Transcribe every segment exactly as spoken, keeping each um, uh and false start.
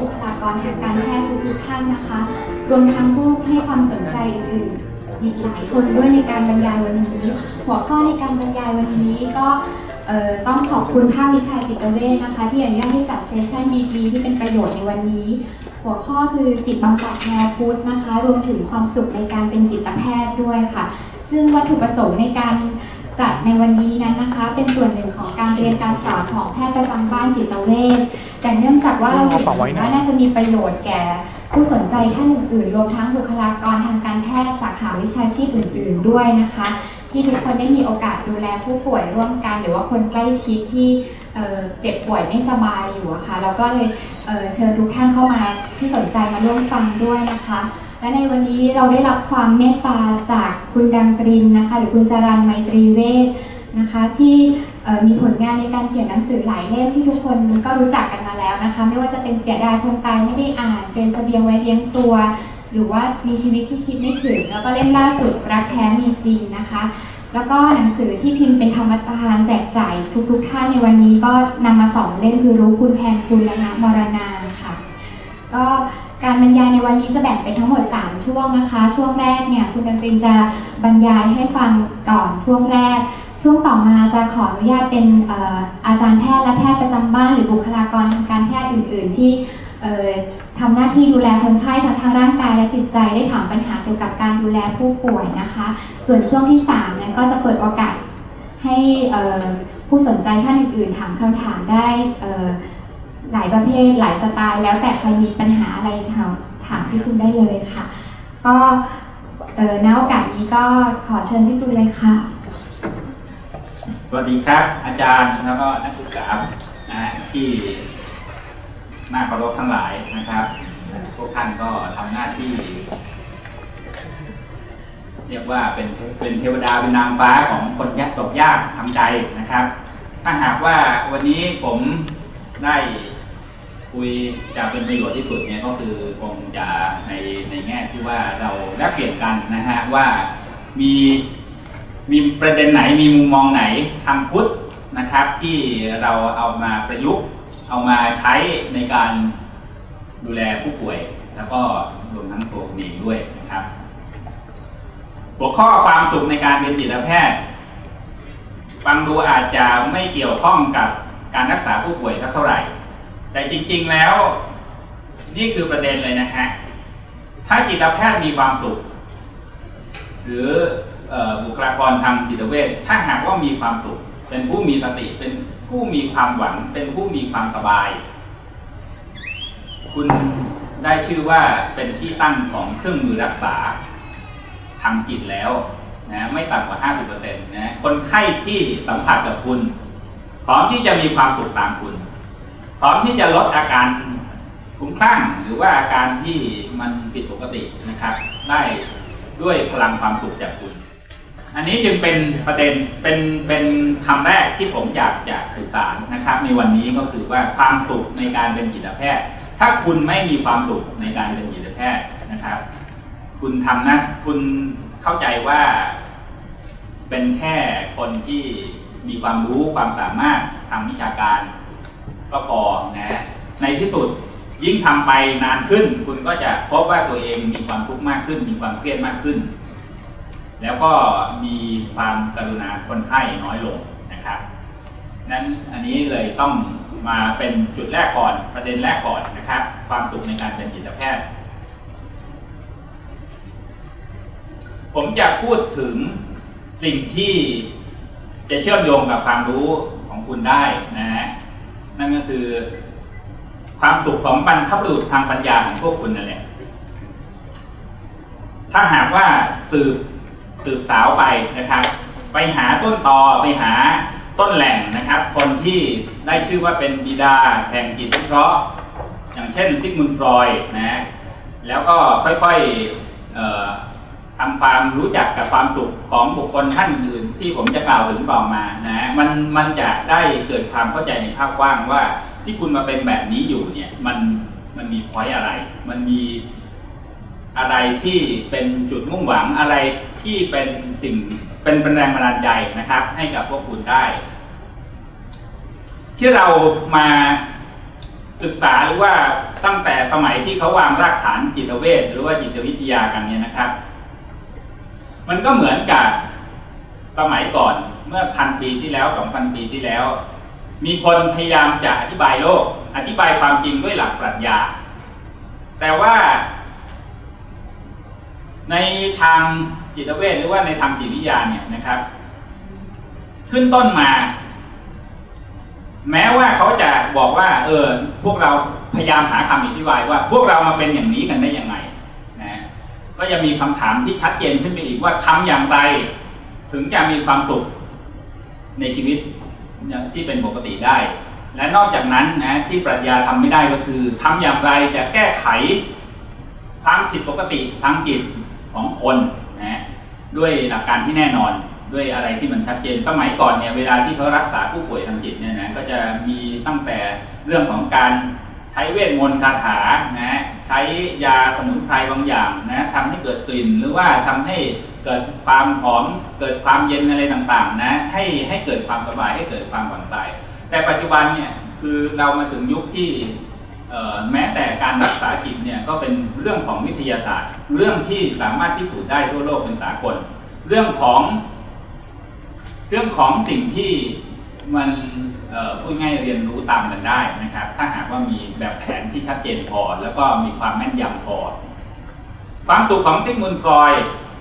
คลากรทางการแพทย์ทุกท่านนะคะรวมทั้งผู้ให้ความสนใจอื่นๆอีกหลายคนด้วยในการบรรยายวันนี้หัวข้อในการบรรยายวันนี้ก็ต้องขอบคุณภาควิชาจิตเวชนะคะที่อนุญาตให้จัดเซสชั่นดีๆที่เป็นประโยชน์ในวันนี้หัวข้อคือจิตบำบัดแนวพุทธนะคะรวมถึงความสุขในการเป็นจิตแพทย์ด้วยค่ะซึ่งวัตถุประสงค์ในการจัดในวันนี้นั้นนะคะเป็นส่วนหนึ่งของการเรียนการสอนของแพทย์ประจำบ้านจิตเวชแต่เนื่องจากว่าเราเห็นว่าน่าจะมีประโยชน์แก่ผู้สนใจท่านอื่นๆรวมทั้งบุคลากรทางการแพทย์สาขาวิชาชีพอื่นๆด้วยนะคะที่ทุกคนได้มีโอกาสดูแลผู้ป่วยร่วมกันหรือว่าคนใกล้ชิดที่เจ็บป่วยไม่สบายอยู่ค่ะเราก็เลยเเชิญทุกท่านเข้ามาที่สนใจมาร่วมฟังด้วยนะคะและในวันนี้เราได้รับความเมตตาจากคุณดังตรินนะคะหรือคุณจรัญไมตรีเวชนะคะที่มีผลงานในการเขียนหนังสือหลายเล่มที่ทุกคนก็รู้จักกันมาแล้วนะคะไม่ว่าจะเป็นเสียดายคนตายไม่ได้อ่านเตรียมเสบียงไว้เลี้ยงตัวหรือว่ามีชีวิตที่คิดไม่ถึงแล้วก็เล่มล่าสุดรักแท้มีจริงนะคะแล้วก็หนังสือที่พิมพ์เป็นธรรมทานแจกจ่ายทุกๆท่านในวันนี้ก็นำมาสองเล่มคือรู้คุณแทนคุณและนะมรณาค่ะก็การบรรยายในวันนี้จะแบ่งเป็นทั้งหมดสามช่วงนะคะช่วงแรกเนี่ยคุณดังตรินจะบรรยายให้ฟังก่อนช่วงแรกช่วงต่อมาจะขออนุญาตเป็นอาจารย์แพทย์และแพทย์ประจำบ้านหรือบุคลากรทางการแพทย์อื่นๆที่ทำหน้าที่ดูแลคนไข้ทั้งทางร่างกายและจิตใจได้ถามปัญหาเกี่ยวกับการดูแลผู้ป่วยนะคะส่วนช่วงที่สามนั้นก็จะเปิดโอกาสให้ผู้สนใจท่านอื่นๆถามคำถามได้หลายประเภทหลายสไตล์แล้วแต่ใครมีปัญหาอะไรถามถามพี่ตูนได้เลยค่ะก็ณโอกาสนี้ก็ขอเชิญพี่ตูนเลยค่ะสวัสดีครับอาจารย์แล้วก็นักศึกษานะที่น่าเคารพทั้งหลายนะครับพวกท่านก็ทำหน้าที่เรียกว่าเป็นเป็นเทวดาเป็นนางฟ้าของคนยากตกยากทำใจนะครับถ้าหากว่าวันนี้ผมได้คุยจะเป็นประโยชน์ที่สุดเนี่ยก็คือคงจะในในแง่ที่ว่าเราแลกเปลี่ยนกันนะฮะว่ามีมีประเด็นไหนมีมุมมองไหนทางพุทธนะครับที่เราเอามาประยุกต์เอามาใช้ในการดูแลผู้ป่วยแล้วก็รวมทั้งตัวเองด้วยนะครับหัวข้อความสุขในการเป็นจิตแพทย์ฟังดูอาจจะไม่เกี่ยวข้องกับการรักษาผู้ป่วยสักเท่าไหร่แต่จริงๆแล้วนี่คือประเด็นเลยนะฮะถ้าจิตแพทย์มีความสุขหรือบุคลากรทางจิตเวชถ้าหากว่ามีความสุขเป็นผู้มีสติเป็นผู้มีความหวังเป็นผู้มีความสบายคุณได้ชื่อว่าเป็นที่ตั้งของเครื่องมือรักษาทางจิตแล้วนะไม่ต่ำกว่า ห้าสิบเปอร์เซ็นต์ นะคนไข้ที่สัมผัสกับคุณพร้อมที่จะมีความสุขตามคุณพร้อมที่จะลดอาการคลุ้มคลั่งหรือว่าอาการที่มันผิดปกตินะครับได้ด้วยพลังความสุขจากคุณอันนี้จึงเป็นประเด็นเป็นเป็นคำแรกที่ผมอยากจะสื่อสารนะครับในวันนี้ก็คือว่าความสุขในการเป็นจิตแพทย์ถ้าคุณไม่มีความสุขในการเป็นจิตแพทย์นะครับคุณทำนะคุณเข้าใจว่าเป็นแค่คนที่มีความรู้ความสามารถทางวิชาการก็พอนะในที่สุดยิ่งทำไปนานขึ้นคุณก็จะพบว่าตัวเองมีความทุกข์มากขึ้นมีความเครียดมากขึ้นแล้วก็มีความกรุณาคนไข้น้อยลงนะครับนั้นอันนี้เลยต้องมาเป็นจุดแรกก่อนประเด็นแรกก่อนนะครับความสุขในการเป็นจิตแพทย์ผมจะพูดถึงสิ่งที่จะเชื่อมโยงกับความรู้ของคุณได้นะฮะนั่นก็คือความสุขของบรรพบุรุษทางปัญญาของพวกคุณนั่นแหละถ้าหากว่าสืบสืบสาวไปนะครับไปหาต้นตอไปหาต้นแหล่งนะครับคนที่ได้ชื่อว่าเป็นบิดาแห่งจิตวิเคราะห์อย่างเช่นซิกมุนด์ฟรอยด์นะแล้วก็ค่อยๆทำความรู้จักกับความสุขของบุคคลท่านอื่นที่ผมจะกล่าวถึงต่อมานะมันมันจะได้เกิดความเข้าใจในภาพกว้างว่าที่คุณมาเป็นแบบนี้อยู่เนี่ยมันมันมีพอยต์อะไรมันมีอะไรที่เป็นจุดมุ่งหวังอะไรที่เป็นสิ่งเป็นเป็นแรงบันดาลใจนะครับให้กับพวกคุณได้ที่เรามาศึกษาหรือว่าตั้งแต่สมัยที่เขาวางรากฐานจิตเวชหรือว่าจิตวิทยากันเนี่ยนะครับมันก็เหมือนกับสมัยก่อนเมื่อพันปีที่แล้วสองพันปีที่แล้วมีคนพยายามจะอธิบายโลกอธิบายความจริงด้วยหลักปรัชญาแต่ว่าในทางจิตเวชหรือว่าในทางจิตวิทยาเนี่ยนะครับขึ้นต้นมาแม้ว่าเขาจะบอกว่าเออพวกเราพยายามหาคำอธิบายว่าพวกเรามาเป็นอย่างนี้กันได้ยังไงนะก็จะมีคำถามที่ชัดเจนขึ้นไปอีกว่าทำอย่างไรถึงจะมีความสุขในชีวิตที่เป็นปกติได้และนอกจากนั้นนะที่ปรัชญาทำไม่ได้ก็คือทำอย่างไรจะแก้ไขความผิดปกติทางจิตของคนนะด้วยหลักการที่แน่นอนด้วยอะไรที่มันชัดเจนสมัยก่อนเนี่ยเวลาที่เขารักษาผู้ป่วยทางจิตเนี่ยนะก็จะมีตั้งแต่เรื่องของการใช้เวทมนต์คาถานะใช้ยาสมุนไพรบางอย่างนะทำให้เกิดกลิ่นหรือว่าทำให้เกิดความหอมเกิดความเย็นอะไรต่างๆนะให้ให้เกิดความสบายให้เกิดความผ่อนคลายแต่ปัจจุบันเนี่ยคือเรามาถึงยุคที่แม้แต่การรักษาจิตเนี่ยก็เป็นเรื่องของวิทยาศาสตร์เรื่องที่สามารถพิสูจน์ได้ทั่วโลกเป็นสากลเรื่องของเรื่องของสิ่งที่มันพูดง่ายเรียนรู้ตามกันได้นะครับถ้าหากว่ามีแบบแผนที่ชัดเจนพอแล้วก็มีความแม่นยำพอความสุขของซิกมุนด์ ฟรอยด์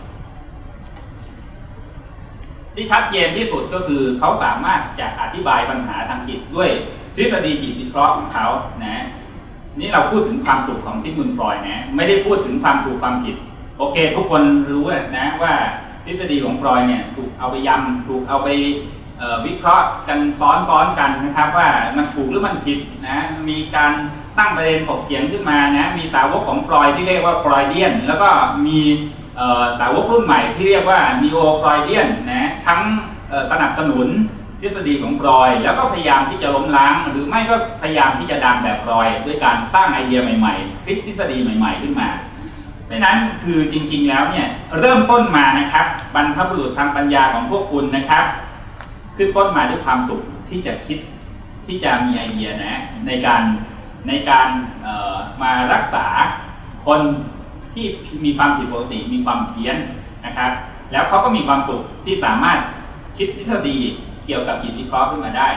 ที่ชัดเจนที่สุดก็คือเขาสามารถจะอธิบายปัญหาทางจิตด้วยทฤษฎีจิตวิเคราะห์ของเขานะนี่เราพูดถึงความสุขของซิกมุนด์ ฟรอยด์นะไม่ได้พูดถึงความถูกความผิดโอเคทุกคนรู้นะว่าทฤษฎีของฟรอยด์เนี่ยถูกเอาไปยำถูกเอาไปวิเคราะห์กันซ้อนๆกันนะครับว่ามันถูกหรือมันผิดนะมีการตั้งประเด็นถกเถียงขึ้นมานะมีสาวกของฟรอยด์ที่เรียกว่าฟรอยเดียนแล้วก็มีสาวกรุ่นใหม่ที่เรียกว่านีโอฟรอยเดียนนะทั้งสนับสนุนทฤษฎีของฟรอยด์แล้วก็พยายามที่จะล้มล้างหรือไม่ก็พยายามที่จะดันแบบฟรอยด์ด้วยการสร้างไอเดียใหม่ๆคิดทฤษฎีใหม่ๆขึ้นมาเพราะนั้นคือจริงๆแล้วเนี่ยเริ่มต้นมานะครับบรรพบุรุษทางปัญญาของพวกคุณนะครับขึ้นต้นมาด้วยความสุขที่จะคิดที่จะมีไอเดียนะในการในการมารักษาคนที่มีความผิดปกติมีความเพี้ยนนะครับแล้วเขาก็มีความสุขที่สามารถคิดทฤษฎีเกี่ยวกับจิตวิเคราะห์ขึ้นมาได้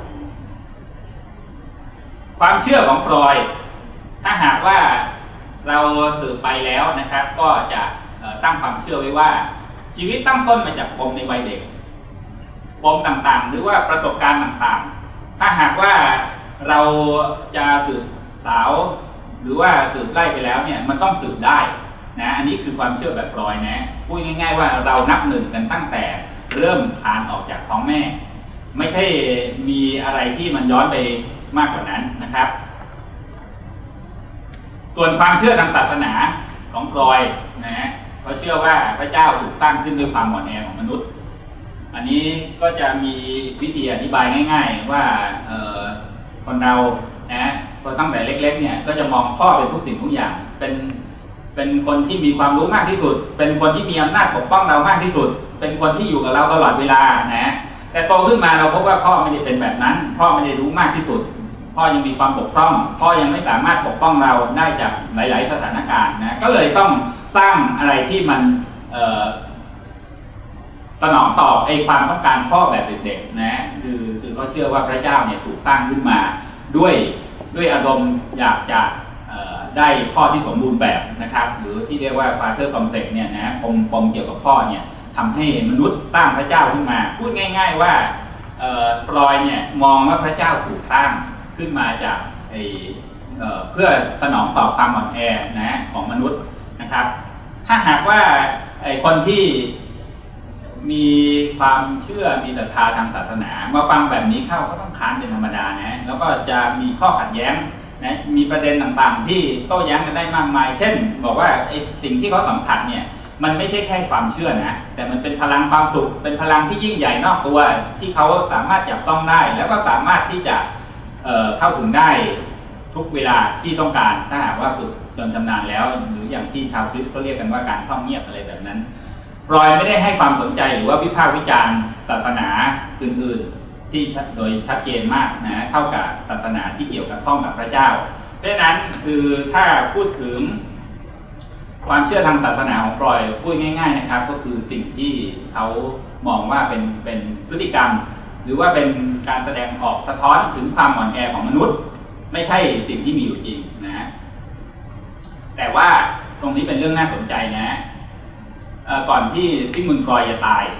ความเชื่อของฟรอยด์ถ้าหากว่าเราสืบไปแล้วนะครับก็จะตั้งความเชื่อไว้ว่าชีวิตตั้งต้นมาจากปมในวัยเด็กปมต่างๆหรือว่าประสบการณ์ต่างๆถ้าหากว่าเราจะสืบสาวหรือว่าสืบไล่ไปแล้วเนี่ยมันต้องสืบได้นะอันนี้คือความเชื่อแบบฟรอยด์นะพูดง่ายๆว่าเรานับหนึ่งกันตั้งแต่เริ่มคลานออกจากท้องแม่ไม่ใช่มีอะไรที่มันย้อนไปมากกว่านั้นนะครับส่วนความเชื่อทางศาสนาของฟรอยด์นะเขาเชื่อว่าพระเจ้าถูกสร้างขึ้นด้วยความอ่อนแอของมนุษย์อันนี้ก็จะมีวิธีอธิบายง่ายๆว่าคนเรานะพอตั้งแต่เล็กๆเนี่ยก็จะมองพ่อเป็นทุกสิ่งทุกอย่างเป็นเป็นคนที่มีความรู้มากที่สุดเป็นคนที่มีอำนาจปกป้องเรามากที่สุดเป็นคนที่อยู่กับเราตลอดเวลานะแต่โตขึ้นมาเราพบว่าพ่อไม่ได้เป็นแบบนั้นพ่อไม่ได้รู้มากที่สุดพ่อยังมีความบกพร่องพ่อยังไม่สามารถปกป้องเราได้จากหลายๆสถานการณ์นะก็เลยต้องสร้างอะไรที่มันสนองตอบไอ้ความต้องการพ่อแบบเด็กๆนะคือคือเขาเชื่อว่าพระเจ้าเนี่ยถูกสร้างขึ้นมาด้วยด้วยอารมณ์อยากจะได้พ่อที่สมบูรณ์แบบนะครับหรือที่เรียกว่า father complex เนี่ยนะปมปมเกี่ยวกับพ่อเนี่ยทำให้มนุษย์สร้างพระเจ้าขึ้นมาพูดง่ายๆว่าฟรอยด์เนี่ยมองว่าพระเจ้าถูกสร้างขึ้นมาจากไอ้เพื่อสนองตอบความอ่อนแอนะของมนุษย์นะครับถ้าหากว่าไอ้คนที่มีความเชื่อมีศรัทธาทางศาสนามาฟังแบบนี้เข้าก็ต้องค้านเป็นธรรมดานะแล้วก็จะมีข้อขัดแย้งนะมีประเด็นต่างๆที่โต้แย้งกันได้มากมายเช่นบอกว่าไอ้สิ่งที่เขาสัมผัสเนี่ยมันไม่ใช่แค่ความเชื่อนะแต่มันเป็นพลังความสุขเป็นพลังที่ยิ่งใหญ่นอกตัวที่เขาสามารถจับต้องได้แล้วก็สามารถที่จะเอ่อเข้าถึงได้ทุกเวลาที่ต้องการถ้าหากว่าฝึกจนชำนาญแล้วหรืออย่างที่ชาวคริสต์เขาเรียกกันว่าการท่องเงียบอะไรแบบนั้นฟรอยด์ไม่ได้ให้ความสนใจหรือว่าวิพากษ์วิจารณ์ศาสนาอื่นๆที่โดยชัดเจนมากนะเท่ากับศาสนาที่เกี่ยวกับข้องกับพระเจ้าเพราะฉะนั้นคือถ้าพูดถึงความเชื่อทางศาสนาของฟรอยด์พูดง่ายๆนะครับก็คือสิ่งที่เขามองว่าเป็นเป็นพฤติกรรมหรือว่าเป็นการแสดงออกสะท้อนถึงความอ่อนแอของมนุษย์ไม่ใช่สิ่งที่มีอยู่จริงนะแต่ว่าตรงนี้เป็นเรื่องน่าสนใจนะก่อนที่ซิกมุนด์ฟรอยด์จะตาย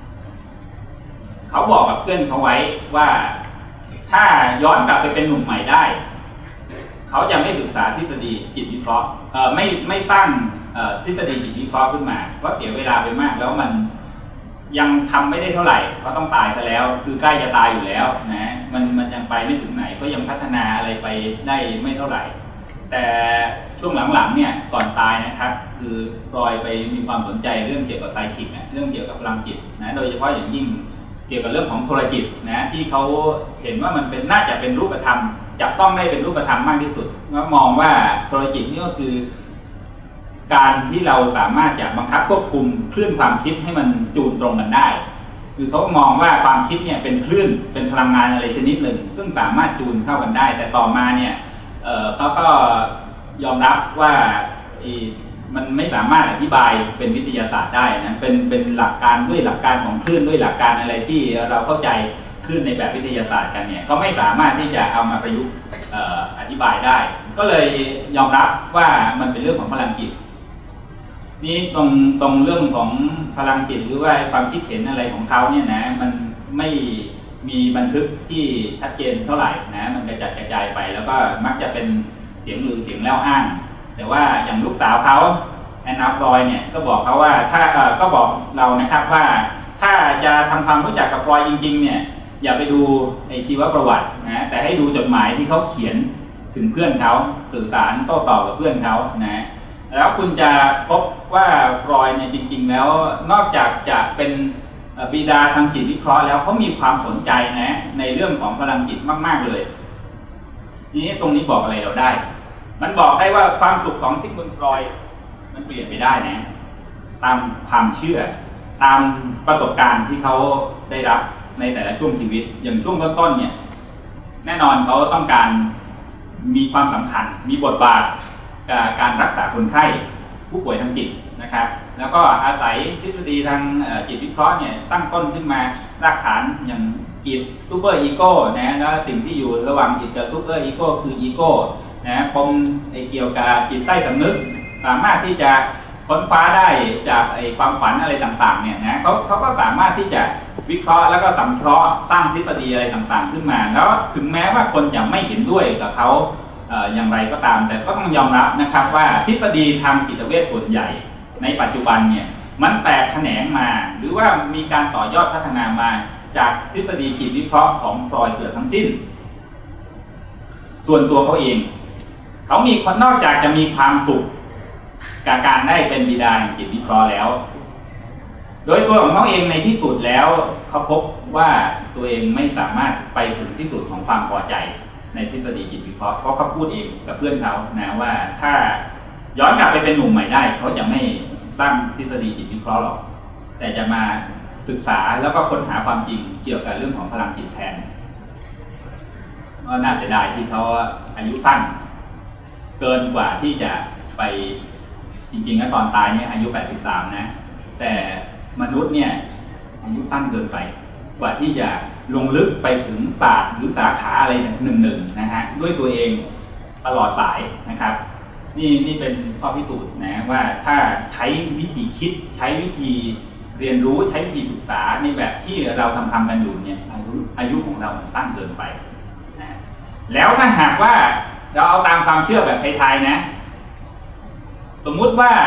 เขาบอกกับเพื่อนเขาไว้ว่าถ้าย้อนกลับไปเป็นหนุ่มใหม่ได้เขาจะไม่ศึกษาทฤษฎีจิตวิเคราะห์เอ่อไม่ไม่สร้างทฤษฎีจิตวิเคราะห์ขึ้นมาเพราะเสียเวลาไปมากแล้วมันยังทำไม่ได้เท่าไหร่ก็ต้องตายซะแล้วคือใกล้จะตายอยู่แล้วนะมันมันยังไปไม่ถึงไหนก็ยังพัฒนาอะไรไปได้ไม่เท่าไหร่แต่ช่วงหลังๆเนี่ยก่อนตายนะครับคือฟรอยด์ไปมีความสนใจเรื่องเกี่ยวกับไซคิกนะเรื่องเกี่ยวกับพลังจิตนะโดยเฉพาะอย่างยิ่งเกี่ยวกับเรื่องของโทรจิตนะที่เขาเห็นว่ามันเป็นน่าจะเป็นรูปธรรมจับต้องได้เป็นรูปธรรมมากที่สุดก็มองว่าโทรจิตนี่ก็คือการที่เราสามารถจะบังคับควบคุมคลื่นความคิดให้มันจูนตรงกันได้คือเขามองว่าความคิดเนี่ยเป็นคลื่นเป็นพลังงานอะไรชนิดหนึ่งซึ่งสามารถจูนเข้ากันได้แต่ต่อมาเนี่ยเอ่อเขาก็ยอมรับว่ามันไม่สามารถอธิบายเป็นวิทยาศาสตร์ได้นะเป็นเป็นหลักการด้วยหลักการของคลื่นด้วยหลักการอะไรที่เราเข้าใจคลื่นในแบบวิทยาศาสตร์กันเนี่ยก็ไม่สามารถที่จะเอามาประยุกต์อธิบายได้ก็เลยยอมรับว่ามันเป็นเรื่องของพลังจิตนี่ตรงตรงเรื่องของพลังจิตหรือว่าความคิดเห็นอะไรของเขาเนี่ยนะมันไม่มีบันทึกที่ชัดเจนเท่าไหร่นะมันกระจัดกระจายไปแล้วก็มักจะเป็นเสียงลือเสียงเล่าอ้างแต่ว่าอย่างลูกสาวเขาแอนนาฟรอยด์เนี่ยก็บอกเขาว่าถ้าเอ่อก็บอกเรานะครับว่าถ้าจะทำความรู้จักกับฟรอยด์จริงๆเนี่ยอย่าไปดูไอชีวประวัตินะแต่ให้ดูจดหมายที่เขาเขียนถึงเพื่อนเขาสื่อสารโต้ตอบกับเพื่อนเขานะแล้วคุณจะพบว่าฟรอยด์เนี่ยจริงๆแล้วนอกจากจะเป็นบิดาทางจิตวิเคราะห์แล้วเขามีความสนใจนะในเรื่องของพลังจิตมากๆเลยทีนี้ตรงนี้บอกอะไรเราได้มันบอกได้ว่าความสุขของซิกมุนด์ฟรอยด์มันเปลี่ยนไปได้นะตามความเชื่อตามประสบการณ์ที่เขาได้รับในแต่ละช่วงชีวิตอย่างช่วงต้นๆเนี่ยแน่นอนเขาต้องการมีความสำคัญมีบทบาทกับการรักษาคนไข้ผู้ป่วยทางจิตนะครับแล้วก็อาศัยทฤษฎีทางจิตวิเคราะห์เนี่ยตั้งต้นขึ้นมารากฐานอย่างอิดซูเปอร์อีโก้นะแล้วสิ่งที่อยู่ระหว่างอิดกับซูเปอร์อีโก้คืออีโก้นะปมเกี่ยวกับจิตใต้สำนึกสามารถที่จะค้นคว้าได้จากไอ้ความฝันอะไรต่างๆเนี่ยนะเขาเขาก็สามารถที่จะวิเคราะห์แล้วก็สังเคราะห์สร้างทฤษฎีอะไรต่างๆขึ้นมาแล้วถึงแม้ว่าคนจะไม่เห็นด้วยกับเขาเอ่ออย่างไรก็ตามแต่ก็ต้องยอมรับนะครับว่าทฤษฎีทางจิตเวชส่วนใหญ่ในปัจจุบันเนี่ยมันแตกแขนงมาหรือว่ามีการต่อยอดพัฒนามาจากทฤษฎีจิตวิเคราะห์ของฟรอยด์เกือบทั้งสิ้นส่วนตัวเขาเองเขามีนอกจากจะมีความสุขกับการได้เป็นบิดาแห่งจิตวิเคราะห์แล้วโดยตัวของเขาเองในที่สุดแล้วเขาพบว่าตัวเองไม่สามารถไปถึงที่สุดของความพอใจในทฤษฎีจิตวิเคราะห์เพราะเขาพูดเองกับเพื่อนเขานะว่าถ้าย้อนกลับไปเป็นหนุ่มใหม่ได้เขาจะไม่สร้างทฤษฎีจิตวิเคราะห์หรอกแต่จะมาศึกษาแล้วก็ค้นหาความจริงเกี่ยวกับเรื่องของพลังจิตแทนก็น่าเสียดายที่เขาอายุสั้นเกินกว่าที่จะไปจริงๆแล้วตอนตายเนี่ยอายุแปดสิบสามนะแต่มนุษย์เนี่ยอายุสั้นเกินไปกว่าที่จะลงลึกไปถึงศาสตร์หรือสาขาอะไรหนึ่งหนึ่งนะฮะด้วยตัวเองตลอดสายนะครับนี่นี่เป็นข้อพิสูจน์นะว่าถ้าใช้วิธีคิดใช้วิธีเรียนรู้ใช้วิธีศึกษาในแบบที่เราทำทำกันอยู่เนี่ยอายุอายุของเราสั้นเกินไปนะแล้วถ้าหากว่าเราเอาตามความเชื่อแบบไทยๆนะสมมุติว่า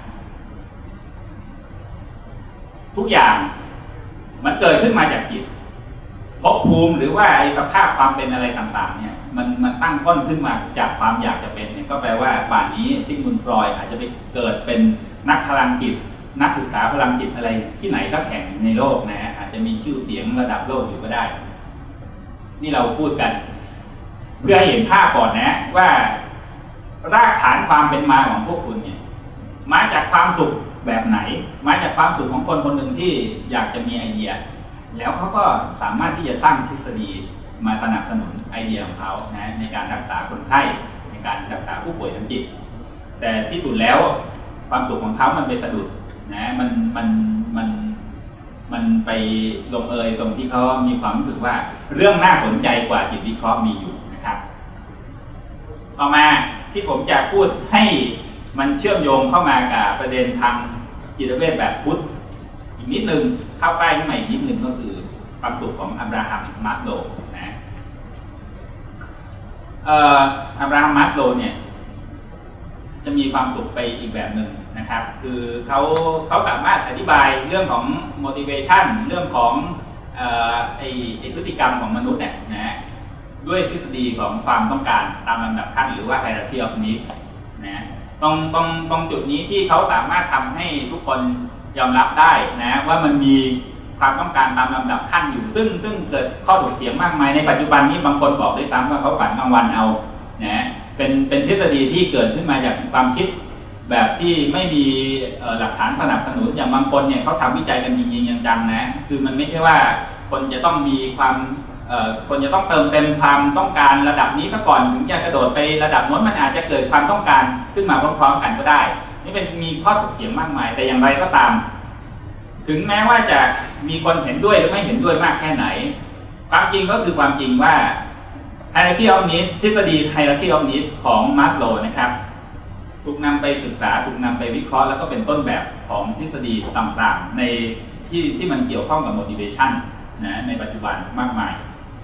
ทุกอย่างมันเกิดขึ้นมาจากจิตภพภูมิหรือว่าไอ้สภาพความเป็นอะไรต่างๆเนี่ยมันมันตั้งต้นขึ้นมาจากความอยากจะเป็นเนี่ยก็แปลว่าป่านนี้ซิกมุนด์ฟรอยด์อาจจะไปเกิดเป็นนักพลังจิตนักศึกษาพลังจิตอะไรที่ไหนสักแห่งในโลกนะอาจจะมีชื่อเสียงระดับโลกอยู่ก็ได้นี่เราพูดกันเพื่อให้เห็นภาพก่อนนะว่ารากฐานความเป็นมาของพวกคุณเนี่ยมาจากความสุขแบบไหนมาจากความสุขของคนคนหนึ่งที่อยากจะมีไอเดียแล้วเขาก็สามารถที่จะสร้างทฤษฎีมาสนับสนุนไอเดียของเขานะในการรักษาคนไข้ในการรักษาผู้ป่วยทางจิตแต่ที่สุดแล้วความสุขของเขามันไปสะดุดนะมันมันมันมันไปลงเอยตรงที่เขามีความรู้สึกว่าเรื่องน่าสนใจกว่าจิตวิเคราะห์มีอยู่นะครับต่อมาที่ผมจะพูดให้มันเชื่อมโยงเข้ามากับประเด็นทางจิตเวชแบบพุทธอีกนิดนึงเข้าใกล้ขึ้นมาอีกนิดนึงก็คือความสุขของอับราฮัมมัสโลว์นะเอ่ออับราฮัมมัสโลว์เนี่ยจะมีความสุขไปอีกแบบหนึ่งนะครับคือเขาเขาสามารถอธิบายเรื่องของ motivation เรื่องของเอ่อไอไอพฤติกรรมของมนุษย์เนี่ยนะด้วยทฤษฎีของความต้องการตามลำดับขั้นหรือว่า hierarchy of needs นะตรงตรงตรงจุดนี้ที่เขาสามารถทำให้ทุกคนยอมรับได้นะว่ามันมีความต้องการตามลำดับขั้นอยู่ซึ่งซึ่งเกิดข้อถกเถียงมากมายในปัจจุบันนี้บางคนบอกด้วยซ้ำว่าเขาฝันกลางวันเอานะเป็นเป็นทฤษฎีที่เกิดขึ้นมาจากความคิดแบบที่ไม่มีหลักฐานสนับสนุนอย่างบางคนเนี่ยเขาทำวิจัยกันจริงๆจังๆนะคือมันไม่ใช่ว่าคนจะต้องมีความคนจะต้องเติมเต็มความต้องการระดับนี้ซะก่อนถึงจะกระโดดไประดับโน้นมันอาจจะเกิดความต้องการขึ้นมาพร้อมๆกันก็ได้นี่เป็นมีข้อถกเถียงมากมายแต่อย่างไรก็ตามถึงแม้ว่าจะมีคนเห็นด้วยหรือไม่เห็นด้วยมากแค่ไหนความจริงก็คือความจริงว่า hierarchy of needs ทฤษฎี hierarchy of needs ของมัสโลว์นะครับถูกนำไปศึกษาถูกนำไปวิเคราะห์แล้วก็เป็นต้นแบบของทฤษฎีต่างๆในที่ที่มันเกี่ยวข้องกับ motivation นะในปัจจุบันมากมาย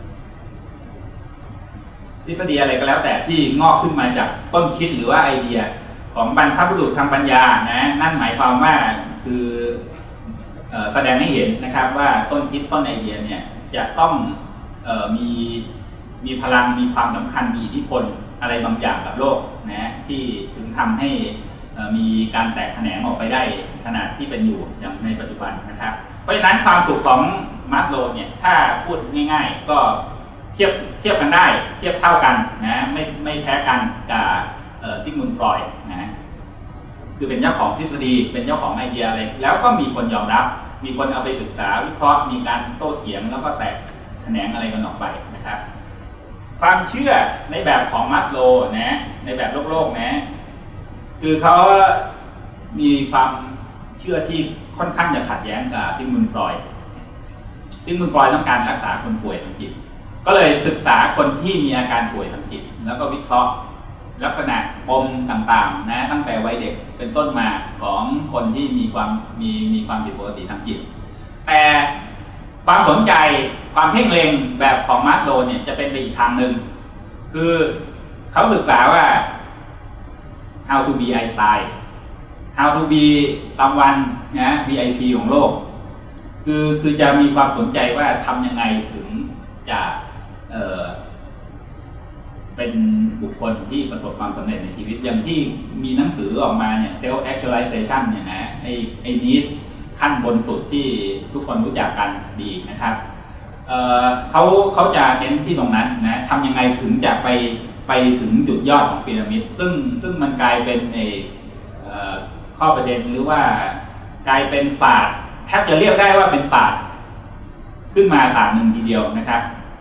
ทฤษฎีอะไรก็แล้วแต่ที่งอกขึ้นมาจากต้นคิดหรือว่าไอเดียของบรรพบุรุษทางปัญญานะนั่นหมายความว่าคือแสดงให้เห็นนะครับว่าต้นคิดต้นไอเดียเนี่ยจะต้องเอ่อมีมีพลังมีความสำคัญมีอิทธิพลอะไรบางอย่างกับโลกนะที่ถึงทำให้มีการแตกแขนงออกไปได้ขนาดที่เป็นอยู่อย่างในปัจจุบันนะครับเพราะฉะนั้นความสุขของมัสโลว์เนี่ยถ้าพูดง่ายๆก็เทียบเทียบกันได้เทียบเท่ากันนะไม่ไม่แพ้กันกับซิกมุนด์ฟรอยด์นะคือเป็นเจ้าของทฤษฎีเป็นเจ้าของไอเดียอะไรแล้วก็มีคนยอมรับมีคนเอาไปศึกษาวิเคราะห์มีการโต้เถียงแล้วก็แตกแขนงอะไรกันออกไปนะครับความเชื่อในแบบของมัสโลว์นะในแบบโลกโลกนะคือเขามีความเชื่อที่ค่อนข้างจะขัดแย้งกับซิกมุนด์ฟรอยด์ซิกมุนด์ฟรอยด์ต้องการรักษาคนป่วยทางจิตก็เลยศึกษาคนที่มีอาการป่วยทางจิตแล้วก็วิเคราะห์ลักษณะปมต่างๆนะตั้งแต่วัยเด็กเป็นต้นมาของคนที่มีความมีมีความผิดปกติทางจิตแต่ความสนใจความเพ่งเล็งแบบของมัสโลว์เนี่ยจะเป็นไปอีกทางหนึ่งคือเขาศึกษาว่า how to be Einstein how to be someone นะ วี ไอ พี ของโลกคือคือจะมีความสนใจว่าทำยังไงถึงจะเอ่อเป็นบุคคลที่ประสบความสำเร็จในชีวิตอย่างที่มีหนังสือออกมาเนี่ย self actualization เนี่ยนะไอไอ needs ขั้นบนสุดที่ทุกคนรู้จักกันดีนะครับเอ่อเขาเขาจะเน้นที่ตรงนั้นนะทำยังไงถึงจะไปไปถึงจุดยอดของพีระมิดซึ่งซึ่งมันกลายเป็นไอเอ่อข้อประเด็นหรือว่ากลายเป็นศาสตร์แทบจะเรียกได้ว่าเป็นศาสตร์ขึ้นมาศาสตร์หนึ่งทีเดียวนะครับ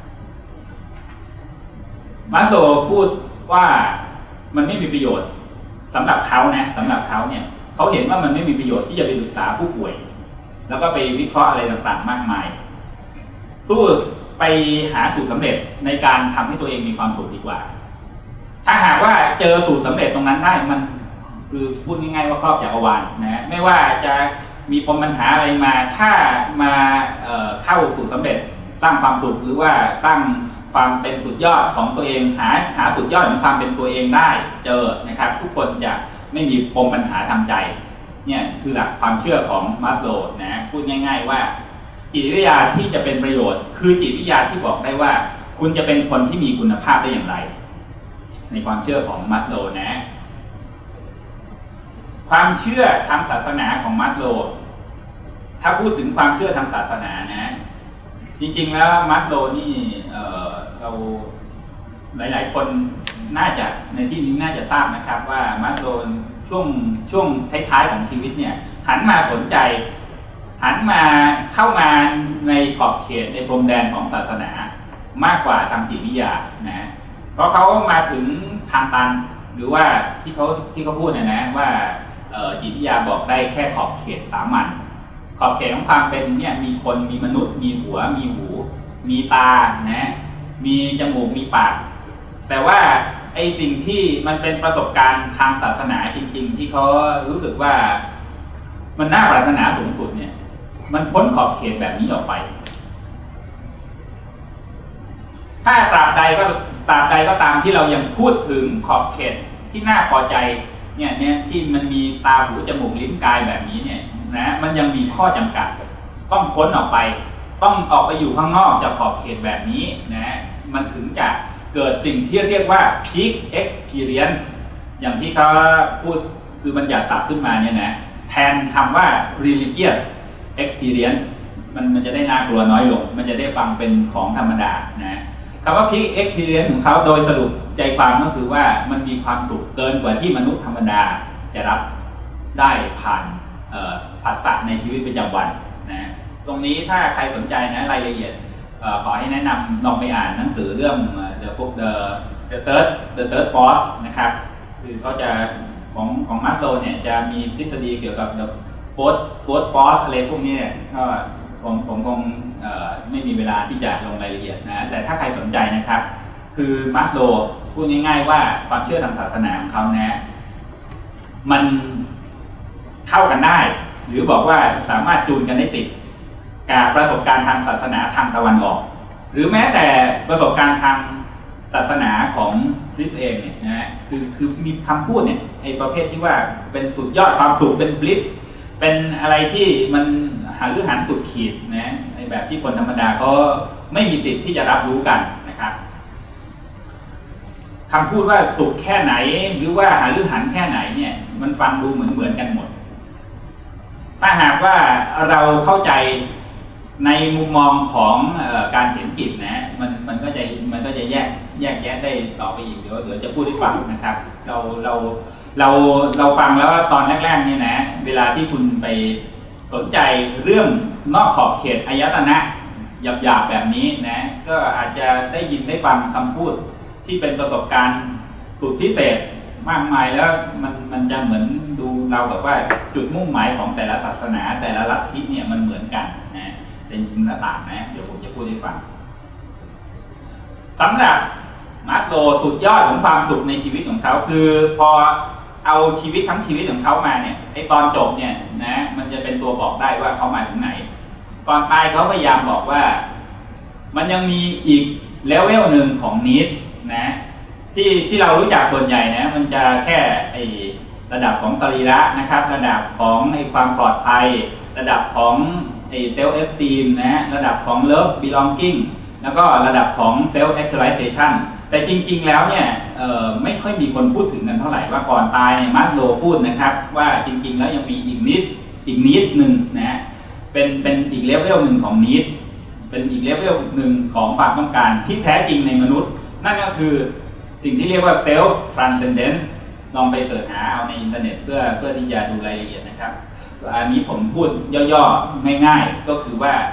มัสโลว์พูดว่ามันไม่มีประโยชน์สำหรับเขานะสำหรับเขาเนี่ยเขาเห็นว่ามันไม่มีประโยชน์ที่จะไปศึกษาผู้ป่วยแล้วก็ไปวิเคราะห์อะไรต่างๆมากมายสู้ไปหาสูตรสำเร็จในการทำให้ตัวเองมีความสุขดีกว่าถ้าหากว่าเจอสูตรสำเร็จตรงนั้นได้มันคือพูดง่ายๆว่าครอบจักรวาลนะไม่ว่าจะมีปมปัญหาอะไรมาถ้ามา เอ่อ เข้าสู่สำเร็จสร้างความสุขหรือว่าสร้างความเป็นสุดยอดของตัวเองหาหาสุดยอดของความเป็นตัวเองได้เจอนะครับทุกคนจะไม่มีปมปัญหาทางใจเนี่ยคือหลักความเชื่อของมัสโลว์นะพูดง่ายๆว่าจิตวิทยาที่จะเป็นประโยชน์คือจิตวิทยาที่บอกได้ว่าคุณจะเป็นคนที่มีคุณภาพได้อย่างไรในความเชื่อของมัสโลว์นะความเชื่อทางศาสนาของมัสโลว์ถ้าพูดถึงความเชื่อทางศาสนานะจริงๆแล้วมัสโลว์นี่ เอ่อ เราหลายๆคนน่าจะในที่นี้น่าจะทราบนะครับว่ามัสโลว์ช่วงช่วงท้ายๆของชีวิตเนี่ยหันมาสนใจหันมาเข้ามาในขอบเขตในพรมแดนของศาสนามากกว่าทางจิตวิทยานะเพราะเขามาถึงทางตันหรือว่าที่เขาที่เขาพูดเนี่ยนะว่าจิตวิทยาบอกได้แค่ขอบเขตสามัญขอบเขตของความเป็นเนี่ยมีคนมีมนุษย์มีหัวมีหูมีตานะมีจมูกมีปากแต่ว่าไอสิ่งที่มันเป็นประสบการณ์ทางศาสนาจริงๆที่เขารู้สึกว่ามันน่าปรารถนาสูงสุดเนี่ยมันพ้นขอบเขตแบบนี้ออกไปถ้าตราบใดก็ตราบใดก็ตามที่เรายังพูดถึงขอบเขตที่น่าพอใจเนี่ยเนี่ยที่มันมีตาหูจมูกลิ้นกายแบบนี้เนี่ยนะมันยังมีข้อจำกัดต้องพ้นออกไปต้องออกไปอยู่ข้างนอกจากขอบเขตแบบนี้นะมันถึงจะเกิดสิ่งที่เรียกว่า peak experience อย่างที่เขาพูดคือบัญญัติศัพท์ขึ้นมาเนี่ยนะแทนคำว่า religious experience มันมันจะได้น่ากลัวน้อยลงมันจะได้ฟังเป็นของธรรมดานะคำว่า peak experience ของเขาโดยสรุปใจความก็คือว่ามันมีความสุขเกินกว่าที่มนุษย์ธรรมดาจะรับได้ผ่านภาษาในชีวิตประจำวันนะตรงนี้ถ้าใครสนใจนะรายละเอียดขอให้แนะนำลองไปอ่านหนังสือเรื่อง the the the third the third force นะครับคือเขาจะของของมาสโลเนี่ยจะมีทฤษฎีเกี่ยวกับ the fourth fourth force อะไรพวกนี้เนี่ยก็ผมผมคงไม่มีเวลาที่จะลงรายละเอียดนะแต่ถ้าใครสนใจนะครับคือมาสโลพูดง่ายๆว่าความเชื่อทางศาสนาของเขานะมันเข้ากันได้หรือบอกว่าสามารถจูนกันได้ติดกับประสบการณ์ทางศาสนาทางตะวันออกหรือแม้แต่ประสบการณ์ทางศาสนาของคริสต์เองเนี่ยนะคือคือมีคำพูดเนี่ยไอ้ประเภทที่ว่าเป็นสุดยอดความสุขเป็นบลิสเป็นอะไรที่มันหาหรือหันสุดขีดนะในแบบที่คนธรรมดาเขาไม่มีสิทธิ์ที่จะรับรู้กันนะครับคำพูดว่าสุขแค่ไหนหรือว่าหาหรือหันแค่ไหนเนี่ยมันฟังดูเหมือนเหมือนกันหมดถ้าหากว่าเราเข้าใจในมุมมองของเอ่อการเห็นจิตนะมันมันก็จะมันก็จะแยกแยกแยะได้ต่อไปอีกเดี๋ยวเดี๋ยวจะพูดให้ฟังนะครับเราเราเราเราฟังแล้วตอนแรกๆเนี่ยนะเวลาที่คุณไปสนใจเรื่องนอกขอบเขตอายตนะหยาบๆแบบนี้นะก็อาจจะได้ยินได้ฟังคำพูดที่เป็นประสบการณ์สุดพิเศษมากมายแล้วมันมันจะเหมือนดูเราแบบว่าจุดมุ่งหมายของแต่ละศาสนาแต่ละลัทธิเนี่ยมันเหมือนกันนะเป็นจริงและต่างนะเดี๋ยวผมจะพูดให้ฟังสำหรับมาสโลสุดยอดของความสุขในชีวิตของเขาคือพอเอาชีวิตทั้งชีวิตของเขามาเนี่ยไอตอนจบเนี่ยนะมันจะเป็นตัวบอกได้ว่าเขามาถึงไหนก่อนตายเขาพยายามบอกว่ามันยังมีอีกเลเวลหนึ่งของนีดนะที่ที่เรารู้จักส่วนใหญ่นะมันจะแค่ไอระดับของสรีระนะครับระดับของไอความปลอดภัยระดับของไอเซลฟ์เอสตีมนะระดับของเลิฟบิลองกิ้งแล้วก็ระดับของเซลฟ์แอคชั่นไลเซชันแต่จริงๆแล้วเนี่ยไม่ค่อยมีคนพูดถึงกันเท่าไหร่ว่าก่อนตายเนี่ยมาสโลพูดนะครับว่าจริงๆแล้วยังมีอีกนิดอีกนิดหนึ่งนะเป็นเป็นอีกเลเวลหนึ่งของนิดเป็นอีกเลเวลหนึ่งของความต้องการที่แท้จริงในมนุษย์นั่นก็คือสิ่งที่เรียกว่า self transcendence ลองไปเสิร์ชหาเอาในอินเทอร์เน็ตเพื่อเพื่อที่จะดูรายละเอียดนะครับอันนี้ผมพูดย่อๆง่ายๆก็คือว่า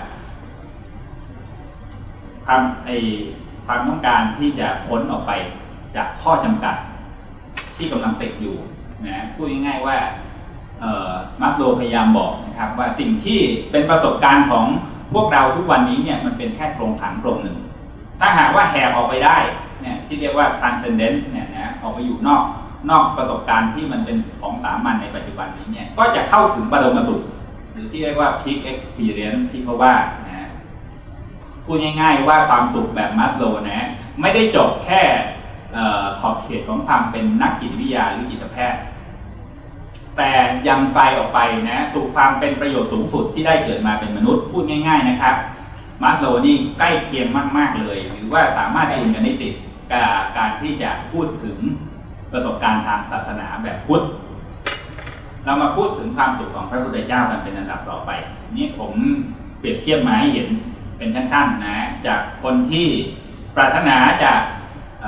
ความไอความต้องการที่จะพ้นออกไปจากข้อจำกัดที่กำลังติดอยู่นะพูดง่ายๆว่ามาสโลพยายามบอกนะครับว่าสิ่งที่เป็นประสบการณ์ของพวกเราทุกวันนี้เนี่ยมันเป็นแค่โครงผังโครงหนึ่งถ้าหากว่าแหกออกไปได้เนี่ยที่เรียกว่า transcendence เนี่ยนะออกไปอยู่นอกนอกประสบการณ์ที่มันเป็นของสามัญในปัจจุบันนี้เนี่ยก็จะเข้าถึงบรมสุขหรือที่เรียกว่า peak experience ที่เขาว่านะพูดง่ายๆว่าความสุขแบบมาสโลนะไม่ได้จบแค่ขอบเขตของความเป็นนักจิตวิทยาหรือจิตแพทย์แต่ยังไกลออกไปนะสู่ความเป็นประโยชน์สูงสุดที่ได้เกิดมาเป็นมนุษย์พูดง่ายๆนะครับมาสโลนี่ใกล้เคียงมากๆเลยหรือว่าสามารถจูนกันได้ติดกับการที่จะพูดถึงประสบการณ์ทางศาสนาแบบพุทธเรามาพูดถึงความสุขของพระพุทธเจ้ากันเป็นอันดับต่อไปนี่ผมเปรียบเทียบมาให้เห็นเป็นขั้นๆนะจากคนที่ปรารถนาจะ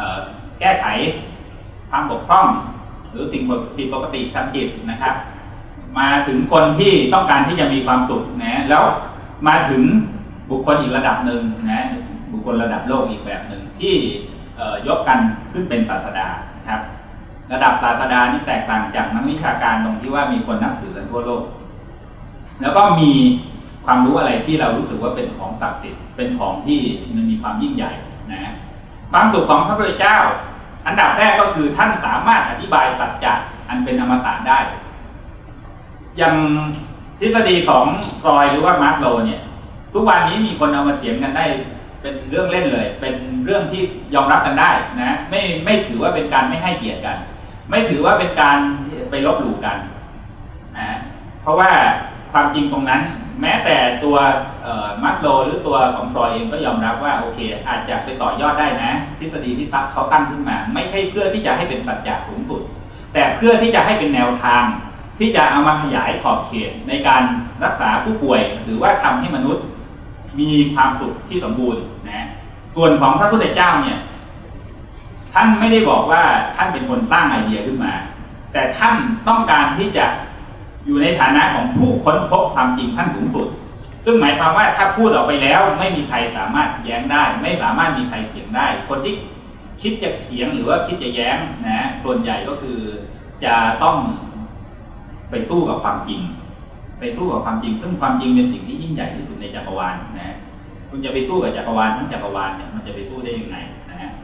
แก้ไขความบกพร่องหรือสิ่งผิดปกติทางจิตนะครับมาถึงคนที่ต้องการที่จะมีความสุขนะแล้วมาถึงบุคคลอีกระดับหนึ่งนะบุคคลระดับโลกอีกแบบหนึ่งที่ยกกันขึ้นเป็นศาสดาครับระดับศาสดานี่แตกต่างจากนักวิชาการตรงที่ว่ามีคนนับถือกันทั่วโลกแล้วก็มีความรู้อะไรที่เรารู้สึกว่าเป็นของศักดิ์สิทธิ์เป็นของที่มันมีความยิ่งใหญ่นะความสุขของพระพุทธเจ้าอันดับแรกก็คือท่านสามารถอธิบายสัจจะอันเป็นอมตะได้อย่างทฤษฎีของฟรอยด์หรือว่ามาสโลว์เนี่ยทุกวันนี้มีคนเอามาเถียงกันได้เป็นเรื่องเล่นเลยเป็นเรื่องที่ยอมรับกันได้นะไม่ไม่ถือว่าเป็นการไม่ให้เกียรติกันไม่ถือว่าเป็นการไปลบหลู่กันนะเพราะว่าความจริงตรงนั้นแม้แต่ตัวมาสโลว์หรือตัวของฟรอยด์เองก็ยอมรับว่าโอเคอาจจะไปต่อยอดได้นะทฤษฎีที่เขาตั้งขึ้นมาไม่ใช่เพื่อที่จะให้เป็นสัจจะสูงสุดแต่เพื่อที่จะให้เป็นแนวทางที่จะเอามาขยายขอบเขตในการรักษาผู้ป่วยหรือว่าทำให้มนุษย์มีความสุขที่สมบูรณ์นะส่วนของพระพุทธเจ้าเนี่ยท่านไม่ได้บอกว่าท่านเป็นคนสร้างไอเดียขึ้นมาแต่ท่านต้องการที่จะอยู่ในฐานะของผู้ค้นพบความจริงขั้นสูงสุดซึ่งหมายความว่าถ้าพูดออกไปแล้วไม่มีใครสามารถแย้งได้ไม่สามารถมีใครเถียงได้คนที่คิดจะเถียงหรือว่าคิดจะแย้งนะส่วนใหญ่ก็คือจะต้องไปสู้กับความจริงไปสู้กับความจริงซึ่งความจริงเป็นสิ่งที่ยิ่งใหญ่ที่สุดในจักรวาลนะคุณจะไปสู้กับจักรวาลทั้งจักรวาลเนี่ยมันจะไปสู้ได้ยังไงนะฮะ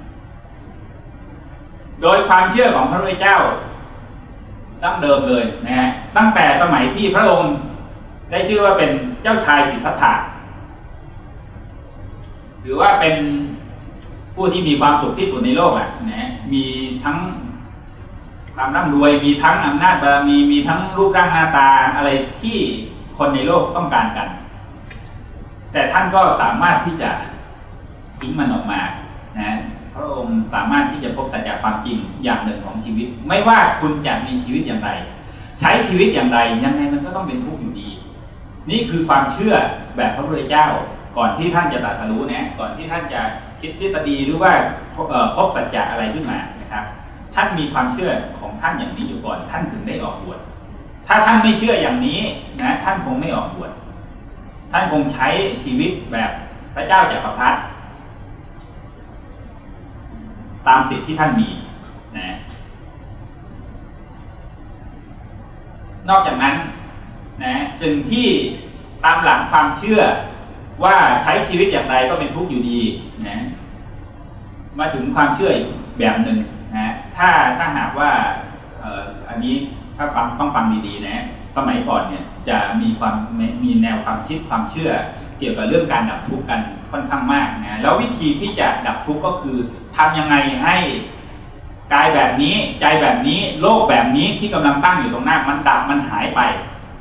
โดยความเชื่อของพระพุทธเจ้าดั้งเดิมเลยนะฮะตั้งแต่สมัยที่พระองค์ได้ชื่อว่าเป็นเจ้าชายสิทธัตถะหรือว่าเป็นผู้ที่มีความสุขที่สุดในโลกอ่ะนะมีทั้งความร่ำรวยมีทั้งอำนาจบารมีมีทั้งรูปร่างหน้าตาอะไรที่คนในโลกต้องการกันแต่ท่านก็สามารถที่จะทิ้งมันออกมานะพระองค์สามารถที่จะพบสัจจะความจริงอย่างหนึ่งของชีวิตไม่ว่าคุณจะมีชีวิตอย่างไรใช้ชีวิตอย่างไรยังไงมันก็ต้องเป็นทุกข์อยู่ดีนี่คือความเชื่อแบบพระพุทธเจ้าก่อนที่ท่านจะตรัสรู้นะก่อนที่ท่านจะคิดทฤษฎีหรือว่าพบสัจจะอะไรขึ้นมานะครับท่านมีความเชื่อของท่านอย่างนี้อยู่ก่อนท่านถึงได้ออกบวชถ้าท่านไม่เชื่ออย่างนี้นะท่านคงไม่ออกบวชท่านคงใช้ชีวิตแบบพระเจ้าจักรพรรดิตามสิทธิที่ท่านมีนะนอกจากนั้นนะสิ่งที่ตามหลังความเชื่อว่าใช้ชีวิตอย่างไรก็เป็นทุกข์อยู่ดีนะมาถึงความเชื่ออีกแบบหนึ่งนะถ้าถ้าหากว่าเอ่ออันนี้ถ้าฟังต้องฟังดีๆนะสมัยก่อนเนี่ยจะมีความมีแนวความคิดความเชื่อเกี่ยวกับเรื่องการดับทุกข์กันค่อนข้างมากนะแล้ววิธีที่จะดับทุกข์ก็คือทำยังไงให้กายแบบนี้ใจแบบนี้โลกแบบนี้ที่กำลังตั้งอยู่ตรงหน้ามันดับมันหายไป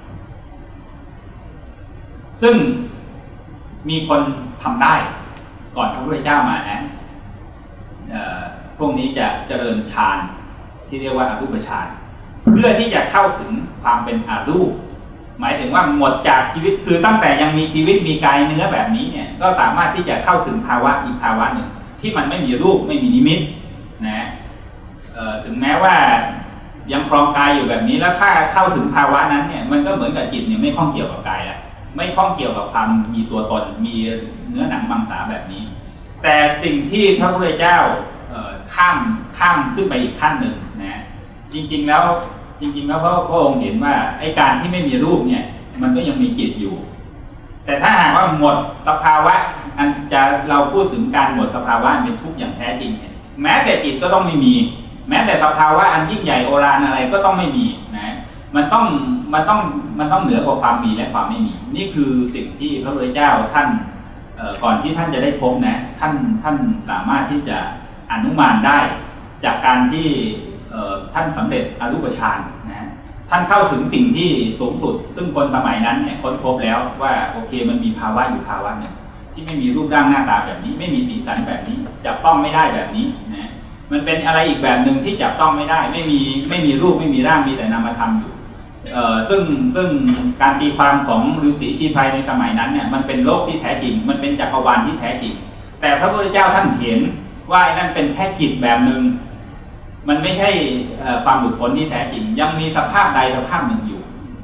ซึ่งมีคนทำได้ก่อนพระพุทธเจ้ามานะพวกนี้จะเจริญฌานที่เรียกว่าอรูปฌานเพื่อที่จะเข้าถึงความเป็นอรูปหมายถึงว่าหมดจากชีวิตคือตั้งแต่ยังมีชีวิตมีกายเนื้อแบบนี้เนี่ยก็สามารถที่จะเข้าถึงภาวะอีกภาวะหนึ่งที่มันไม่มีรูปไม่มีนิมิตนะถึงแม้ว่ายังครองกายอยู่แบบนี้แล้วถ้าเข้าถึงภาวะนั้นเนี่ยมันก็เหมือนกับจิตเนี่ยไม่ข้องเกี่ยวกับกายแล้วไม่ข้องเกี่ยวกับความมีตัวตนมีเนื้อหนังมังสาแบบนี้แต่สิ่งที่พระพุทธเจ้าข้ามข้ามขึ้นไปอีกขั้นหนึ่งนะจริงๆแล้วจริงๆแล้วพระองค์เห็นว่าไอ้การที่ไม่มีรูปเนี่ยมันก็ยังมีจิตอยู่แต่ถ้าหากว่าหมดสภาวะอันจะเราพูดถึงการหมดสภาวะเป็นทุกข์อย่างแท้จริงเนี่ยแม้แต่จิตก็ต้องไม่มีแม้แต่สภาวะอันยิ่งใหญ่โอฬารอะไรก็ต้องไม่มีนะมันต้องมันต้องมันต้องเหนือกว่าความมีและความไม่มีนี่คือสิ่งที่พระพุทธเจ้าท่านก่อนที่ท่านจะได้พบนะท่านท่านสามารถที่จะอนุมานได้จากการที่ท่านสำเร็จอรูปฌานนะท่านเข้าถึงสิ่งที่สูงสุดซึ่งคนสมัยนั้นเนี่ยค้นพบแล้วว่าโอเคมันมีภาวะอยู่ภาวะหนึ่งที่ไม่มีรูปร่างหน้าตาแบบนี้ไม่มีสีสันแบบนี้จับต้องไม่ได้แบบนี้นะมันเป็นอะไรอีกแบบหนึ่งที่จับต้องไม่ได้ไม่มีไม่มีรูปไม่มีร่างมีแต่นามธรรมอยู่เอ่อซึ่งซึ่งการตีความของฤาษีชีพายในสมัยนั้นเนี่ยมันเป็นโลกที่แท้จริงมันเป็นจักรวาลที่แท้จริงแต่พระพุทธเจ้าท่านเห็นว่านั่นเป็นแค่จิตแบบหนึ่งมันไม่ใช่ความหลุดพ้นที่แท้จริงยังมีสภาพใดสภาพหนึ่งอยู่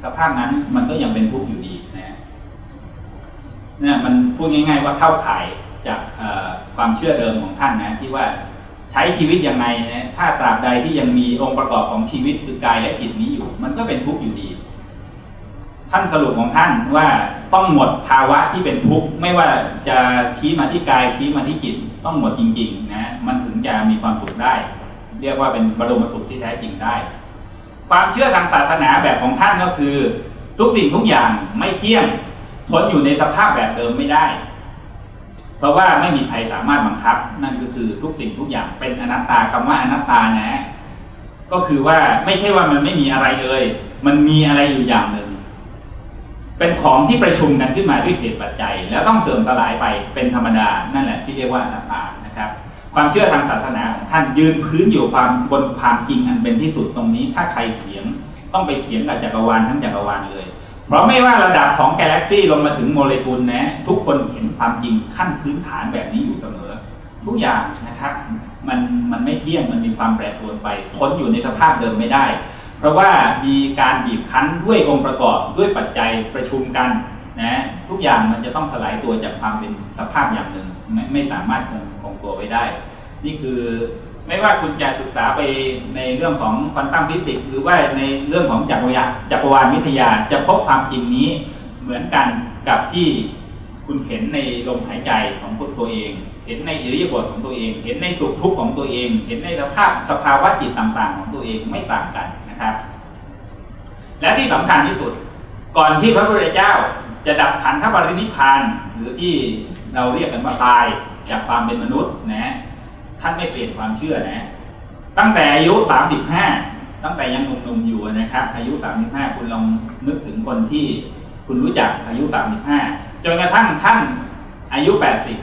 สภาพนั้นมันก็ยังเป็นทุกข์อยู่ดีนะเนี่ยมันพูดง่ายๆว่าเข้าข่ายจากความเชื่อเดิมของท่านนะที่ว่าใช้ชีวิตยังไงนะถ้าตราบใดที่ยังมีองค์ประกอบของชีวิตคือกายและจิตนี้อยู่มันก็เป็นทุกข์อยู่ดีท่านสรุปของท่านว่าต้องหมดภาวะที่เป็นทุกข์ไม่ว่าจะชี้มาที่กายชี้มาที่จิตต้องหมดจริงๆนะมันถึงจะมีความสุขได้เรียกว่าเป็นบรมสุขที่แท้จริงได้ความเชื่อทางศาสนาแบบของท่านก็คือทุกสิ่งทุกอย่างไม่เที่ยงทนอยู่ในสภาพแบบเดิมไม่ได้เพราะว่าไม่มีใครสามารถบังคับนั่นก็คือทุกสิ่งทุกอย่างเป็นอนัตตาคำว่าอนัตตานะก็คือว่าไม่ใช่ว่ามันไม่มีอะไรเลยมันมีอะไรอยู่อย่างหนึ่งเป็นของที่ประชุมกันขึ้นมาด้วยเหตุปัจจัยแล้วต้องเสื่อมสลายไปเป็นธรรมดานั่นแหละที่เรียกว่าอนัตตานะครับความเชื่อทางศาสนาของท่านยืนพื้นอยู่ความบนความจริงอันเป็นที่สุดตรงนี้ถ้าใครเถียงต้องไปเถียงกับจักรวาลทั้งจักรวาลเลยเพราะไม่ว่าระดับของกาแล็กซี่ลงมาถึงโมเลกุลนะทุกคนเห็นความจริงขั้นพื้นฐานแบบนี้อยู่เสมอทุกอย่างนะครับมันมันไม่เที่ยงมันมีความแปรปรวนไปทนอยู่ในสภาพเดิมไม่ได้เพราะว่ามีการบีบคั้นด้วยองค์ประกอบด้วยปัจจัยประชุมกันนะทุกอย่างมันจะต้องสลายตัวจากความเป็นสภาพอย่างหนึ่งไม่ไม่สามารถคงคงตัวไว้ได้นี่คือไม่ว่าคุณจะศึกษาไปในเรื่องของควอนตัมฟิสิกส์หรือว่าในเรื่องของจักรวาลจักรวาลวิทยาจะพบความจริงนี้เหมือนกันกับที่คุณเห็นในลมหายใจของตัวเองเห็นในอิริยาบถของตัวเองเห็นในสุขทุกข์ของตัวเองเห็นในสภาพสภาวะจิตต่างๆของตัวเองไม่ต่างกันนะครับและที่สำคัญที่สุดก่อนที่พระพุทธเจ้าจะดับขันธปรินิพพานหรือที่เราเรียกกันว่าตายจากความเป็นมนุษย์นะท่านไม่เปลี่ยนความเชื่อนะตั้งแต่อายุสามสิบห้าตั้งแต่ยังหนุ่มๆอยู่นะครับอายุสามสิบห้าคุณลองนึกถึงคนที่คุณรู้จักอายุสามสิบห้าจนกระทั่งท่านอายุแปดสิบ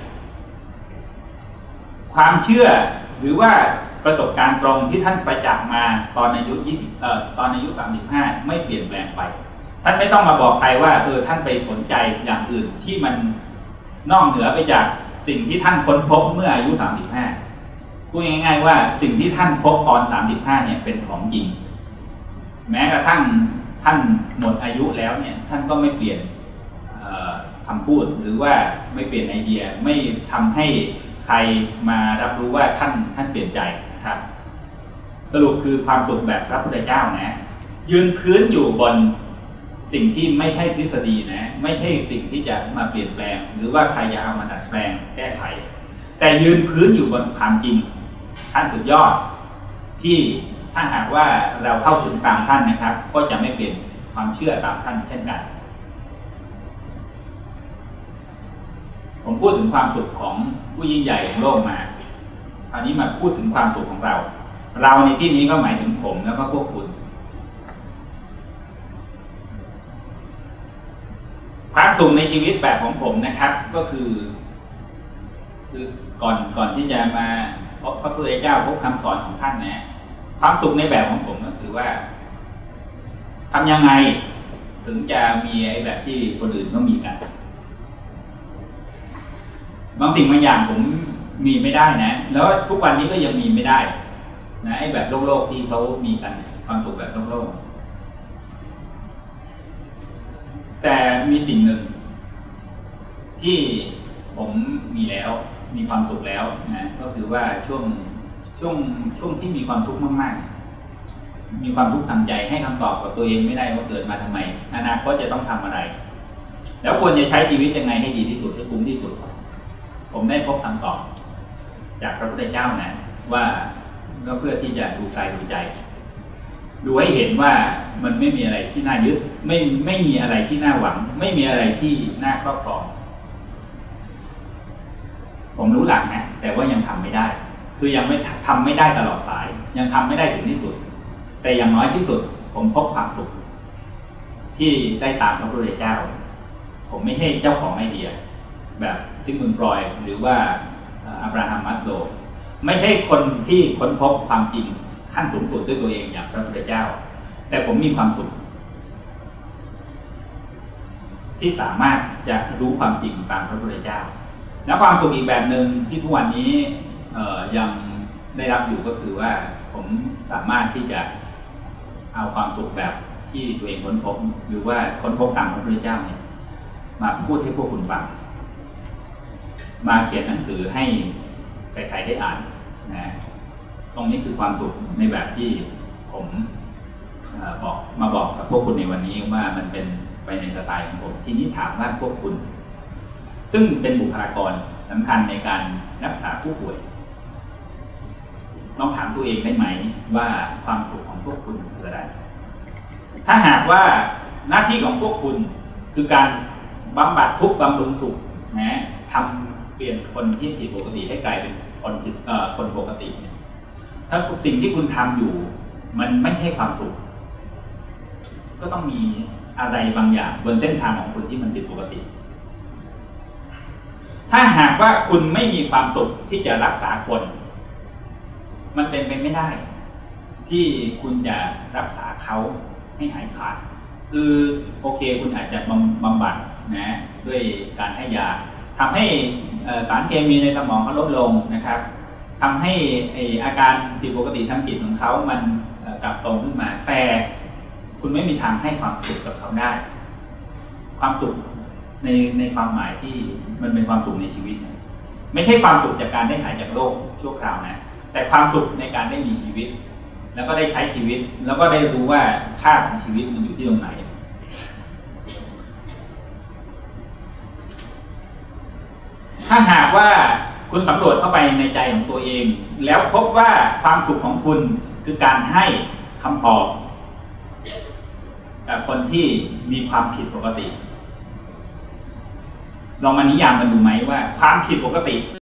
ความเชื่อหรือว่าประสบการณ์ตรงที่ท่านประจักษ์มาตอนอายุยี่สิบเอ่อตอนอายุสามสิบห้าไม่เปลี่ยนแปลงไปท่านไม่ต้องมาบอกใครว่าเออท่านไปสนใจอย่างอื่นที่มันนอกเหนือไปจากสิ่งที่ท่านค้นพบเมื่ออายุสามสิบห้าพูดง่ายๆว่าสิ่งที่ท่านพบตอนสามสิบห้าเนี่ยเป็นของจริงแม้กระทั่งท่านหมดอายุแล้วเนี่ยท่านก็ไม่เปลี่ยนคำพูดหรือว่าไม่เปลี่ยนไอเดียไม่ทำให้ใครมารับรู้ว่าท่านท่านเปลี่ยนใจนะครับสรุปคือความสุขแบบพระพุทธเจ้านะยืนพื้นอยู่บนสิ่งที่ไม่ใช่ทฤษฎีนะไม่ใช่สิ่งที่จะมาเปลี่ยนแปลงหรือว่าใครจะเอามาดัดแปลงแก้ไขแต่ยืนพื้นอยู่บนความจริงท่านสุดยอดที่ถ้าหากว่าเราเข้าถึงตามท่านนะครับก็จะไม่เปลี่ยนความเชื่อตามท่านเช่นกันผมพูดถึงความสุขของผู้ยิ่งใหญ่ของโลกมาคราวนี้มาพูดถึงความสุขของเราเราในที่นี้ก็หมายถึงผมแล้วก็พวกคุณความสุขในชีวิตแบบของผมนะครับก็คือคือก่อนก่อนที่จะมาพบพระพุทธเจ้าพบคำสอนของท่านนะความสุขในแบบของผมก็คือว่าทำยังไงถึงจะมีไอ้แบบที่คนอื่นก็มีกันบางสิ่งบางอย่างผมมีไม่ได้นะแล้วทุกวันนี้ก็ยังมีไม่ได้นะไอ้แบบโลกโลกที่เขามีกันความสุขแบบโลกโลกแต่มีสิ่งหนึ่งที่ผมมีแล้วมีความสุขแล้วนะก็คือว่าช่วงช่วงช่วงที่มีความทุกข์มากๆมีความทุกข์ทางใจให้คำตอบกับตัวเองไม่ได้ว่าเกิดมาทำไมอนาคตจะต้องทำอะไรแล้วควรจะใช้ชีวิตยังไงให้ดีที่สุดให้คุ้มที่สุดผมได้พบคำตอบจากพระพุทธเจ้านะว่าก็เพื่อที่จะดูกายดูใจดูให้เห็นว่ามันไม่มีอะไรที่น่ายึดไม่ไม่มีอะไรที่น่าหวังไม่มีอะไรที่น่าครอบครองผมรู้หลักนะแต่ว่ายังทำไม่ได้คือยังไม่ทำไม่ได้ตลอดสายยังทำไม่ได้ถึงที่สุดแต่อย่างน้อยที่สุดผมพบความสุขที่ได้ตามพระพุทธเจ้าผมไม่ใช่เจ้าของไอเดียแบบซิกมุนด์ฟรอยด์หรือว่าอับราฮัม มัสโลว์ไม่ใช่คนที่ค้นพบความจริงขั้นสูงสุดด้วยตัวเองอย่างพระพุทธเจ้าแต่ผมมีความสุขที่สามารถจะรู้ความจริงตามพระพุทธเจ้าและความสุขอีกแบบหนึ่งที่ทุกวันนี้ยังได้รับอยู่ก็คือว่าผมสามารถที่จะเอาความสุขแบบที่ตัวเองค้นพบหรือว่าค้นพบตามพระพุทธเจ้าเนี่ยมาพูดให้พวกคุณฟังมาเขียนหนังสือให้ใครๆได้อ่านนะตรงนี้คือความสุขในแบบที่ผมบอกมาบอกกับพวกคุณในวันนี้ว่ามันเป็นไปในสไตล์ของผมทีนี้ถามว่าพวกคุณซึ่งเป็นบุคลากรสำคัญในการรักษาผู้ป่วยลองถามตัวเองได้ไหมว่าความสุขของพวกคุณคืออะไรถ้าหากว่าหน้าที่ของพวกคุณคือการบำบัดทุกข์บำรุงสุขนะทำเปลี่ยนคนที่ผิดปกติให้กลายเป็นคนผิดเอ่อคนปกติเนี่ยถ้าสิ่งที่คุณทำอยู่มันไม่ใช่ความสุขก็ต้องมีอะไรบางอย่างบนเส้นทางของคุณที่มันผิดปกติถ้าหากว่าคุณไม่มีความสุขที่จะรักษาคนมันเป็นไปไม่ได้ที่คุณจะรักษาเขาให้หายขาดคือโอเคคุณอาจจะบำบัดนะด้วยการให้ยาทำให้สารเคมีในสมองเขาลดลงนะครับทำให้อาการผิดปกติทางจิตของเขามันกลับตรงขึ้นมาแต่คุณไม่มีทางให้ความสุขกับเขาได้ความสุขในในความหมายที่มันเป็นความสุขในชีวิตไม่ใช่ความสุขจากการได้หายจากโรคชั่วคราวนะแต่ความสุขในการได้มีชีวิตแล้วก็ได้ใช้ชีวิตแล้วก็ได้รู้ว่าค่าของชีวิตมันอยู่ที่ตรงไหนถ้าหากว่าคุณสำรวจเข้าไปในใจของตัวเองแล้วพบว่าความสุขของคุณคือการให้คำตอบกับคนที่มีความผิดปกติลองมานิยามกันดูไหมว่าความผิดปกติ